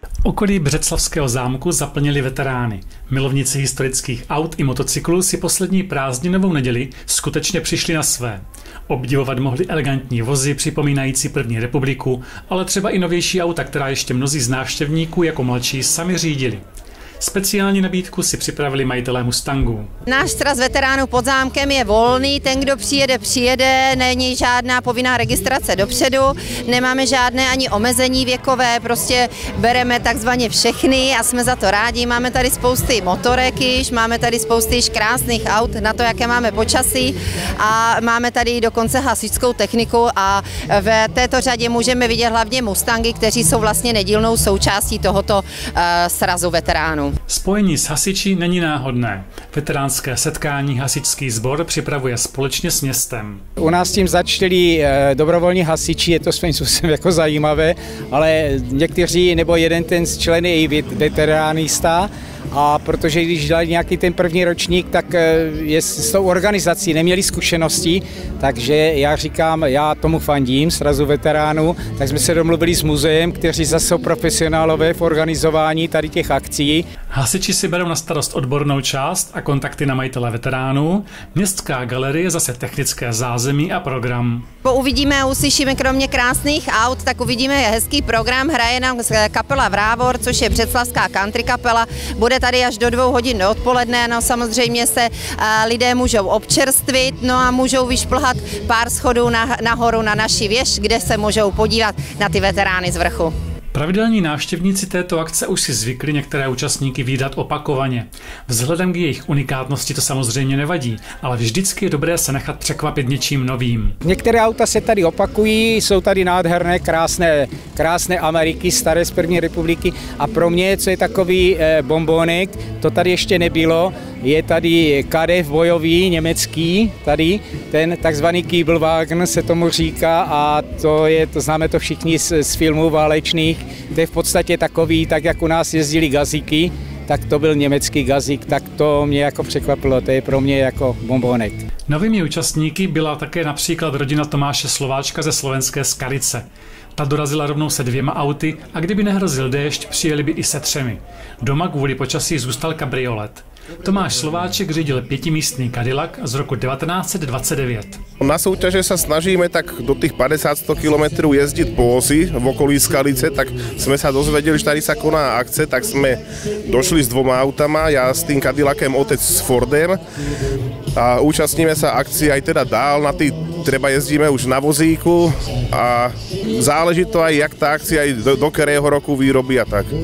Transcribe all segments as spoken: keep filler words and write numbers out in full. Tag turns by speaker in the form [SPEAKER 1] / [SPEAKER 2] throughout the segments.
[SPEAKER 1] Okolí Břeclavského zámku zaplnili veterány. Milovníci historických aut i motocyklů si poslední prázdninovou neděli skutečně přišli na své. Obdivovat mohli elegantní vozy připomínající první republiku, ale třeba i novější auta, která ještě mnozí z návštěvníků jako mladší sami řídili. Speciální nabídku si připravili majitelé Mustangů.
[SPEAKER 2] Náš sraz veteránů pod zámkem je volný, ten, kdo přijede, přijede, není žádná povinná registrace dopředu, nemáme žádné ani omezení věkové, prostě bereme takzvaně všechny a jsme za to rádi. Máme tady spousty motorek již, máme tady spousty již krásných aut na to, jaké máme počasí a máme tady dokonce hasičskou techniku a v této řadě můžeme vidět hlavně Mustangy, kteří jsou vlastně nedílnou součástí tohoto uh, srazu veteránů.
[SPEAKER 1] Spojení s hasiči není náhodné. Veteránské setkání hasičský sbor připravuje společně s městem.
[SPEAKER 3] U nás tím začali dobrovolní hasiči, je to svým způsobem jako zajímavé, ale někteří nebo jeden ten z člen je i veteránista. A protože když dělali nějaký ten první ročník, tak je s tou organizací neměli zkušenosti, takže já říkám, já tomu fandím, srazu veteránů, tak jsme se domluvili s muzeem, kteří zase jsou profesionálové v organizování tady těch akcí.
[SPEAKER 1] Hasiči si berou na starost odbornou část a kontakty na majitele veteránů, městská galerie zase technické zázemí a program.
[SPEAKER 2] Uvidíme a uslyšíme kromě krásných aut, tak uvidíme hezký program, hraje nám kapela Vrávor, což je břeclavská country kapela, bude tady až do dvou hodin do odpoledne, no samozřejmě se lidé můžou občerstvit, no a můžou vyšplhat pár schodů nahoru na naši věž, kde se můžou podívat na ty veterány z vrchu.
[SPEAKER 1] Pravidelní návštěvníci této akce už si zvykli některé účastníky vídat opakovaně. Vzhledem k jejich unikátnosti to samozřejmě nevadí, ale vždycky je dobré se nechat překvapit něčím novým.
[SPEAKER 3] Některé auta se tady opakují, jsou tady nádherné, krásné, krásné Ameriky, staré z první republiky a pro mě, co je takový eh, bombónek, to tady ještě nebylo, je tady Kadett bojový, německý, tady ten takzvaný Kiebelwagen se tomu říká a to je, to známe to všichni z, z filmů válečných, to je v podstatě takový, tak jak u nás jezdili gazíky, tak to byl německý gazík, tak to mě jako překvapilo, to je pro mě jako bombónek.
[SPEAKER 1] Novými účastníky byla také například rodina Tomáše Slováčka ze slovenské Skalice. Ta dorazila rovnou se dvěma auty a kdyby nehrozil déšť, přijeli by i se třemi. Doma kvůli počasí zůstal kabriolet. Tomáš Slováček řídil pětimístný Cadillac z roku devätnásť dvadsaťdeväť.
[SPEAKER 4] Na súťaže sa snažíme tak do tých päťdesiat až sto kilometrov jezdiť po osi v okolí Skalice, tak sme sa dozvedeli, že tady sa koná akce, tak sme došli s dvoma autama, ja s tým Cadillacem, otec s Fordem a účastníme sa akcií aj teda dál, na tý treba jezdíme už na vozíku a záleží to aj, jak tá akcia aj do, do ktorého roku výroby a tak.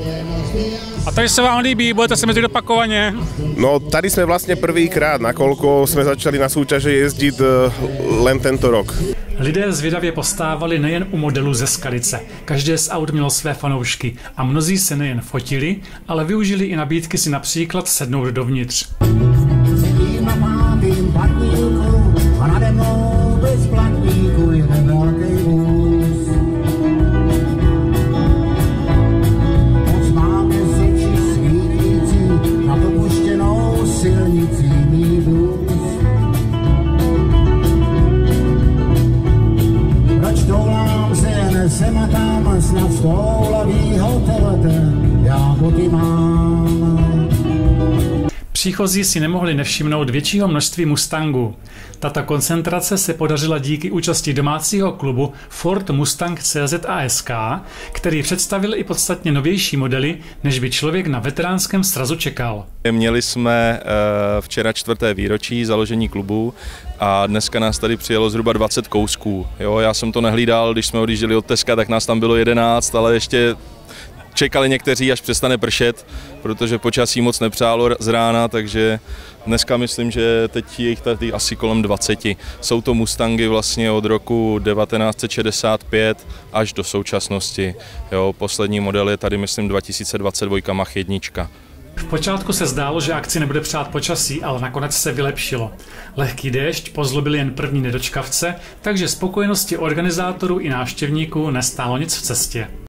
[SPEAKER 5] A tady se vám líbí, budete se jezdit opakovaně?
[SPEAKER 4] No, tady jsme vlastně prvýkrát, nakoľko jsme začali na súťaže jezdit len tento rok.
[SPEAKER 1] Lidé zvědavě postávali nejen u modelů ze Skalice. Každé z aut mělo své fanoušky a mnozí se nejen fotili, ale využili i nabídky si například sednout dovnitř.
[SPEAKER 6] Sem a tam snad stoulavýho telete, já boty mám.
[SPEAKER 1] Příchozí si nemohli nevšimnout většího množství Mustangů. Tato koncentrace se podařila díky účasti domácího klubu Ford Mustang C Z a S K, který představil i podstatně novější modely, než by člověk na veteránském srazu čekal.
[SPEAKER 7] Měli jsme včera čtvrté výročí založení klubu a dneska nás tady přijelo zhruba dvacet kousků. Jo, já jsem to nehlídal, když jsme odjížděli od Teska, tak nás tam bylo jedenáct, ale ještě čekali někteří, až přestane pršet, protože počasí moc nepřálo z rána, takže dneska myslím, že teď je jich tady asi kolem dvaceti. Jsou to Mustangy vlastně od roku devatenáct set šedesát pět až do současnosti. Jo, poslední model je tady myslím dva tisíce dvacet dva Mach jedna.
[SPEAKER 1] V počátku se zdálo, že akci nebude přát počasí, ale nakonec se vylepšilo. Lehký déšť pozlobil jen první nedočkavce, takže spokojenosti organizátorů i návštěvníků nestálo nic v cestě.